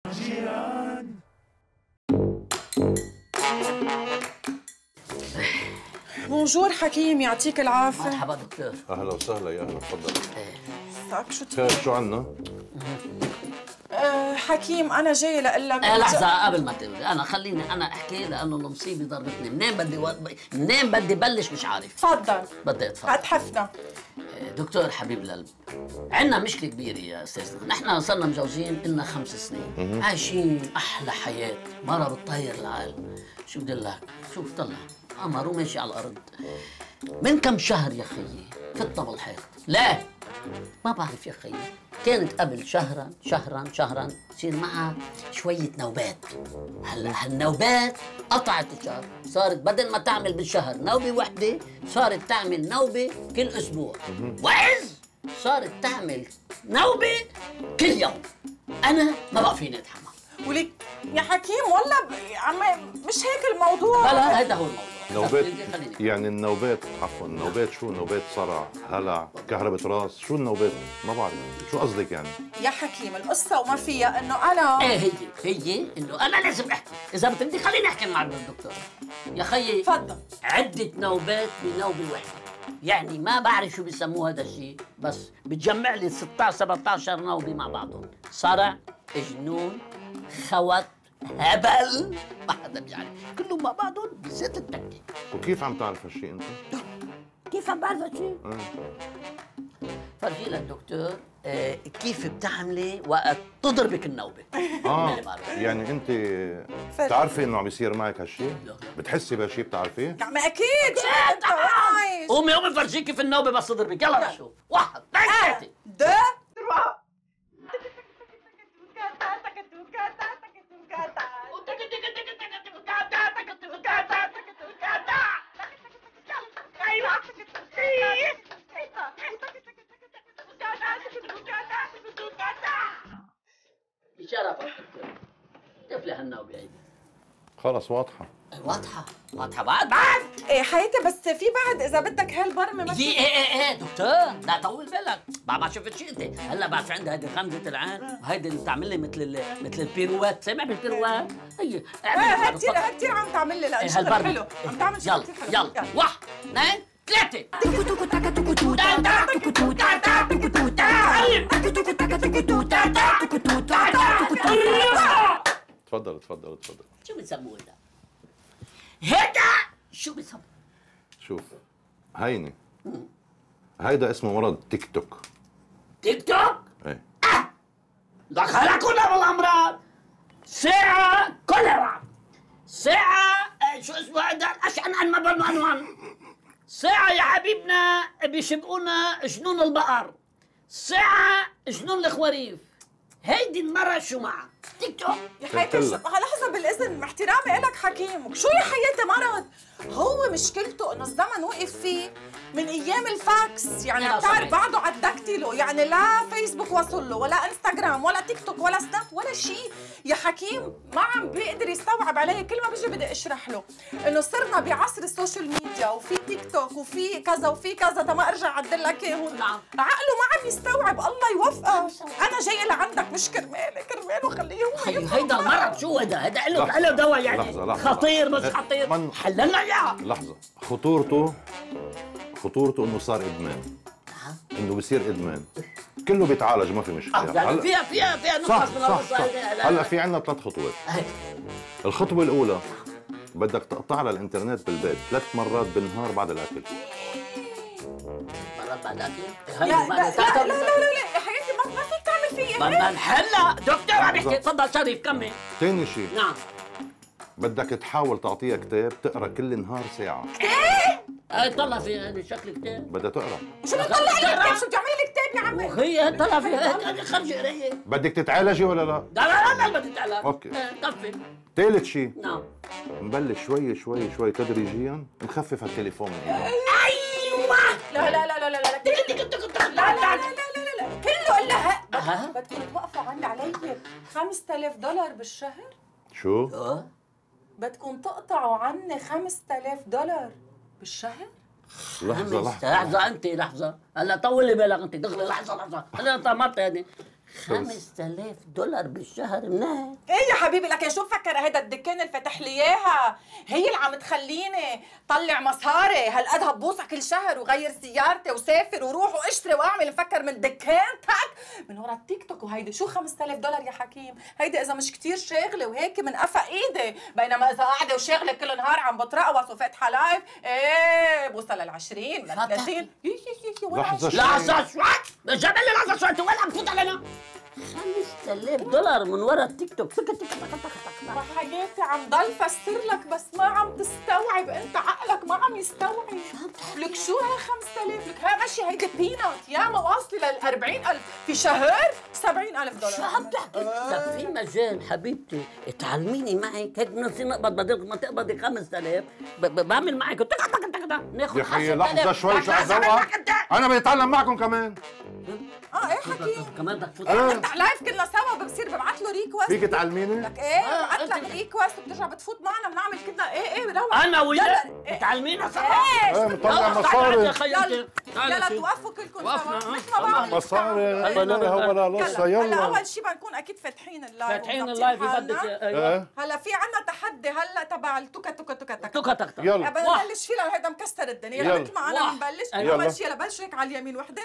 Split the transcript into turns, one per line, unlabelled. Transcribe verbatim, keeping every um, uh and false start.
جيران.
بونجور حكيم، يعطيك العافية.
مرحبا دكتور.
اهلا وسهلا، يا اهلا، تفضل.
ساك شو
خير، شو عنا؟
أه حكيم أنا جاي لأقول لك.
آه لحظة قبل ما تقولي، أنا خليني أنا أحكي لأنه المصيبة ضربتني، منين بدي و... منين بدي بلش مش عارف.
تفضل.
بدي أتفضل.
هتحفنا.
دكتور حبيب القلب، عندنا مشكلة كبيرة يا أستاذنا، نحن صرنا متجوزين لنا خمس سنين، عايشين أحلى حياة، مرة بتطير العالم، شو بدي لك، شوف طلع قمر وماشي على الأرض. من كم شهر يا خيي فتنا بالحيط، لا ما بعرف يا خيي، كانت قبل شهرا شهرا شهرا تصير معها شوية نوبات، هلا هالنوبات قطعت الشهر، صارت بدل ما تعمل بالشهر نوبة وحدة صارت تعمل نوبة كل أسبوع، وعز صارت تعمل نوبة كل يوم. أنا ما بقى فيني أتحمل.
ولك يا حكيم والله ب... عم مش هيك الموضوع.
لا لا هذا هو الموضوع.
نوبات يعني النوبات، عفوا النوبات شو؟ نوبات صرع، هلع، كهربة راس، شو النوبات؟ ما بعرف، شو قصدك يعني؟
يا حكيم القصة وما فيها انه انا
ايه هي هي انه انا لازم احكي، اذا بتبدي خليني احكي مع الدكتور. يا خيي
تفضل.
عدة نوبات بنوبة واحدة، يعني ما بعرف شو بيسموه هذا الشيء، بس بتجمع لي ستة عشر سبعة عشر نوبة مع بعضهم، صرع، جنون، خوت، هبل، ما حدا بيعرف، كلهم مع بعضهم بزيت التكة.
وكيف عم تعرف هالشيء انت؟
كيف عم بعرف هالشيء؟ فرجي لك دكتور آه كيف بتعملي وقت تضربك النوبة.
اه يعني انت بتعرفي انه عم يصير معك هالشيء؟ بتحسي بهالشيء بتعرفيه؟
ما اكيد شو انت عايش.
قومي قومي فرجيك كيف النوبة بس تضربك، يلا نشوف. واحد اثنين ثلاثة.
ده
بشرفك كيف لها النوبة هيدي؟
خلص واضحة.
واضحة واضحة بعد بعد
ايه حياتي، بس في بعد اذا بدك هالبرمة ما
ايه ايه ايه ايه دكتور لا طول بالك، بعد ما شفت شيء انت، هلا بعد في عندها هيدي غمزة العين وهيدي اللي بتعمل لي مثل مثل البيروات، سامع بالبيروات؟ هي
ايه كثير كثير عم تعمل لي، لا شغل حلو عم تعمل شغل كثير حلو.
يلا واحد اثنين ثلاثة.
تفضل تفضل تفضل.
شو بتسموه هذا؟ هيدا شو بيسموه؟
شوف هيني هيدا اسمه مرض تيك توك.
تيك توك؟
ايه
اه دخلها كلها بالامراض، ساعة كوليرا، ساعة شو اسمه هذا الاشعن المبن عنوان، ساعة يا حبيبنا بيشبقونا جنون البقر، ساعة جنون الخواريف. هيدي المرة شو معها؟ تيك توك.
يا حياتي لحظة بالإذن، احترامي إلك حكيم، شو يا حياتي مرض؟ هو مشكلته إنه الزمن وقف فيه من أيام الفاكس، يعني بتعرف بعده على الدكتيلو، يعني لا فيسبوك وصل له ولا انستغرام ولا تيك توك ولا سناب ولا شيء، يا حكيم ما عم بيقدر يستوعب علي، كل ما بيجي بدي اشرح له إنه صرنا بعصر السوشيال ميديا وفي تيك توك وفي كذا وفي كذا، تما ارجع اعدل لك اياه.
نعم.
عقله ما عم يستوعب، الله يوفقه، أنا جاية لعندك مش كرمالي، كرماله خليه هو
خيي هيدا المرض شو هذا؟ هذا له له دواء يعني
لحظة لحظة
خطير مش خطير؟
من...
حللنا اياها.
لحظة، خطورته خطورته انه صار ادمان، انه بصير ادمان، كله بيتعالج ما في مشكلة.
يعني هلأ فيها فيها فيها نقص من القصة هيدي.
هلا في عندنا ثلاث خطوات. الخطوة الأولى بدك تقطع لها الانترنت بالبيت ثلاث مرات بالنهار بعد الأكل.
مرات بعد الأكل؟
لا لا لا لا لا يا حياتي ما ما فيك تعمل فيي هيك.
ما نحلها دكتور عم يحكي، تفضل شريف كمل.
ثاني شيء
نعم
بدك تحاول تعطيها كتاب تقرا كل نهار ساعة.
ايه؟ ايه طلع في هذا شكل كتاب.
بدها تقرا.
شو بتطلع لي كتاب؟ شو بتعملي لي كتاب يا عمي؟
وهي طلع في خرج قرايه.
بدك تتعالجي ولا لا؟
لا لا لا لا بدي تعالج.
اوكي.
طفي.
ثالث شيء
نعم
نبلش شوي شوي شوي تدريجيا نخفف هالتليفون من ايدك.
ايوه.
لا لا لا لا لا لا لا لا لا لا لا كله الا هق. بدكم توقفوا عني علي خمسة آلاف دولار بالشهر؟
شو؟
اه
بدكم تقطعوا عني خمسة آلاف دولار بالشهر؟
لحظة لحظة
لحظة أنت لحظة، هلا طولي بالك أنت دغري لحظة لحظة، هلا أنت مرت هذه خمسة آلاف دولار بالشهر منها.
ايه يا حبيبي لكن شو مفكر هيدا الدكان اللي فتح لي اياها هي اللي عم تخليني طلع مصاري هالقد هبوسها كل شهر وغير سيارتي وسافر وروح واشتري واعمل مفكر من دكانتك من ورا التيك توك. وهيدي شو خمسة آلاف دولار يا حكيم؟ هيدي اذا مش كتير شاغله وهيك من قفا ايدي، بينما اذا قاعده وشاغله كل نهار عم بترقص وفاتحه لايف ايه بوصل لل عشرين لل ثلاثين.
لحظه شوي
لحظه شوي جاب لي لحظه شوي انت وين عم تفوت علينا؟ خمسة آلاف دولار من ورا التيك توك.
حياتي عم ضل فسر لك بس ما عم تستوعب، انت عقلك ما عم يستوعب. لك شو هي خمسة آلاف؟ لك هي ماشي هيدي بينات يا ما واصله لل أربعين ألف في شهر سبعين ألف دولار.
شو عم تحكي؟ لك في مجال حبيبتي تعلميني معك هيك بنفسي نقبض بدل ما تقبضي خمسة آلاف بعمل معك تك تك تك ناخذ
يا خيي لحظه شوي شو عم انا بتعلم معكم كمان.
اه ايه حكيم
كمان بدك تفوت
نفتح لايف كلنا سوا بصير ببعث له ريكوست.
فيك تعلميني؟
لك ايه ببعث لك ريكوست وبترجع بتفوت معنا بنعمل كلنا ايه ايه روح
انا وياك بتعلمينا سوا.
ايه مطلع مصاري.
يلا يلا توقفوا كلكم سوا مش مع بعض.
مصاري هلا هو ولا لسه
هلا
يلا.
اول شيء بنكون اكيد فاتحين اللايف
فاتحين اللايف بدك
ايه
هلا في عنا تحدي هلا تبع التوكا توكا توكا توكا
توكا تك تك.
يلا
بنبلش فيه لانه هيدا مكسر الدنيا. يلا مثل ما انا بنبلش اول شيء يلا بلشوا هيك على اليمين وحده